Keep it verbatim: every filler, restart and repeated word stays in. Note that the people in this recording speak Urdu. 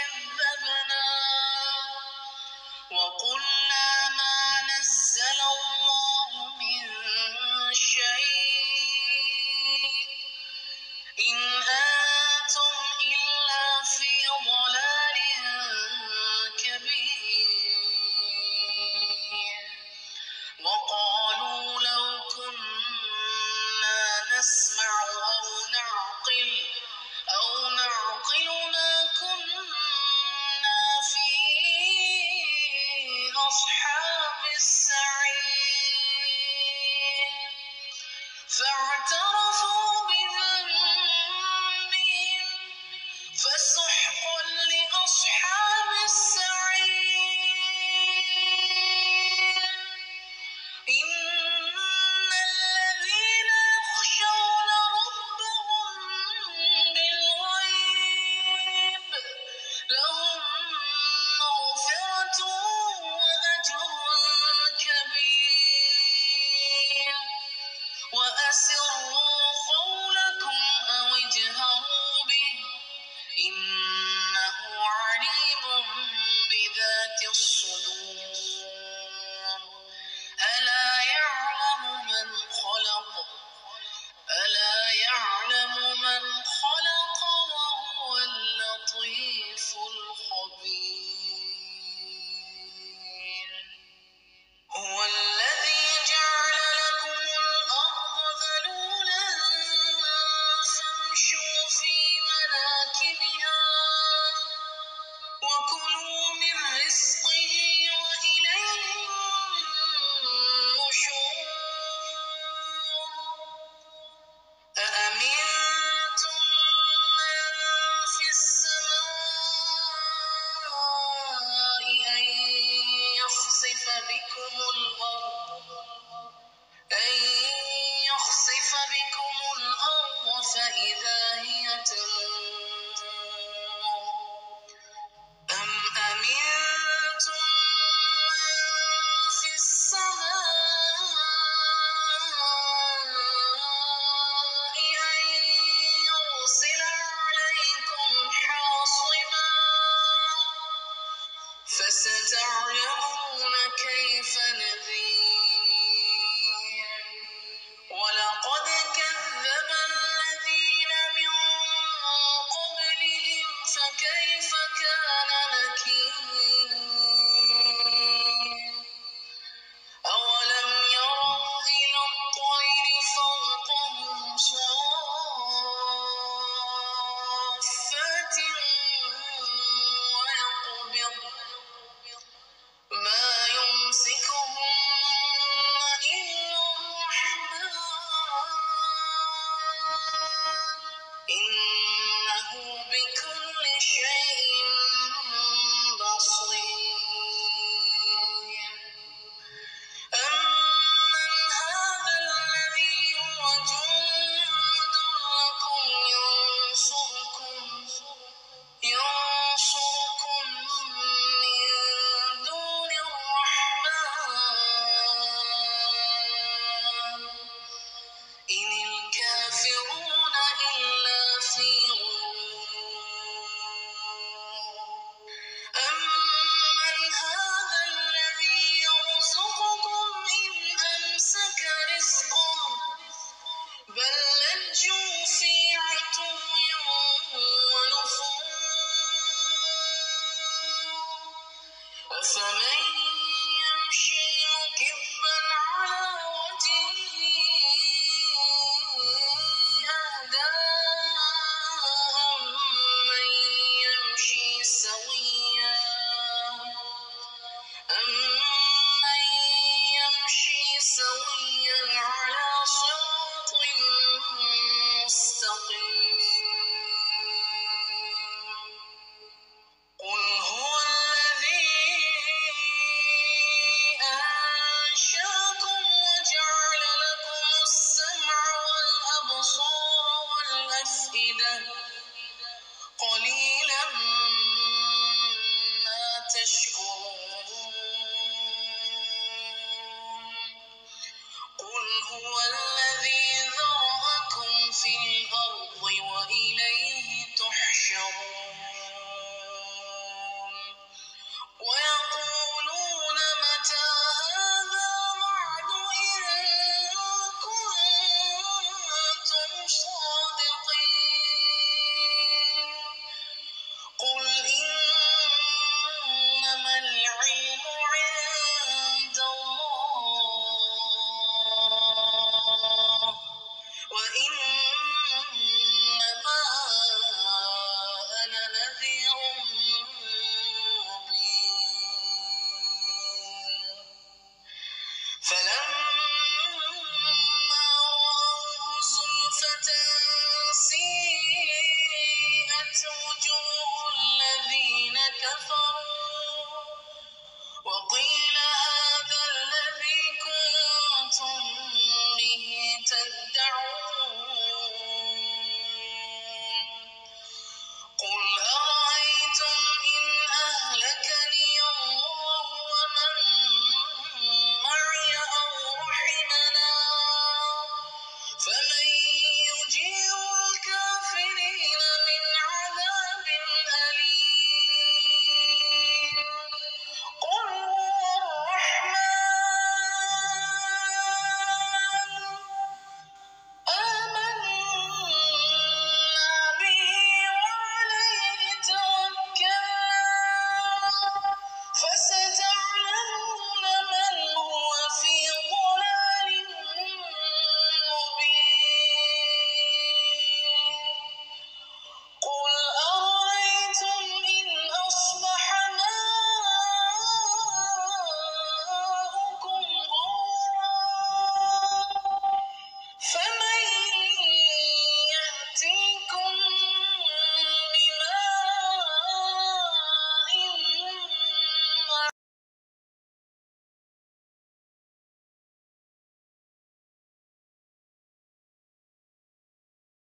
كذبنا وقلنا ما نزل الله من شيء إن أنتم إلا في ضلال كبير وقالوا لو كنا نسمع أو نعقل أو نعقل ما كنا في أصحاب السعير فاعترفوا بذنبهم فسحقا لأصحاب السعير إن الذين يخشون ربهم بالغيب لهم مغفرة وأجر كبير وأسروا قولكم أو اجهروا به إنه عليم بذات الصدور ألا يعلم من خلق ألا يعلم من خلق وهو اللطيف الخبير هو الذي جعل لكم الأرض ذلولا فامشوا في مناكبها وكلوا من رزقه وإليه النشور أأمنتم من في السماء أن يخسف بكم الأرض أن يخسف بكم الأرض فإذا هي تمور أم أمنتم من في السماء أن يرسل عليكم حاصبا فستعلمون كيف نذير ولقد كذب الذين من قبلهم فكيف كان نكير أولم يروا إلى الطير فوقهم صافات ويقبض ما يمسكهن إلا الرحمن إنه بكل شيء بصير أمن هذا الذي هو جند لكم ينصركم ينصركم من دون الرحمن إن الكافرون إلا في غرور أمن هذا الذي يرزقكم إن أمسك رزقه بل لجوا في عتو ونفور أفمن يمشي مكبا على وجهه أهدى أمن يمشي سويا أمن يمشي سويا على صراط مستقيم قل هو الذي أنشأكم وجعل لكم السمع والأبصار والأفئدة قليلا ما تشكرون قل هو الذي ذرأكم في الأرض وإليه تحشرون مبين فلما رأوه زلفة سيئت وجوه الذين كفروا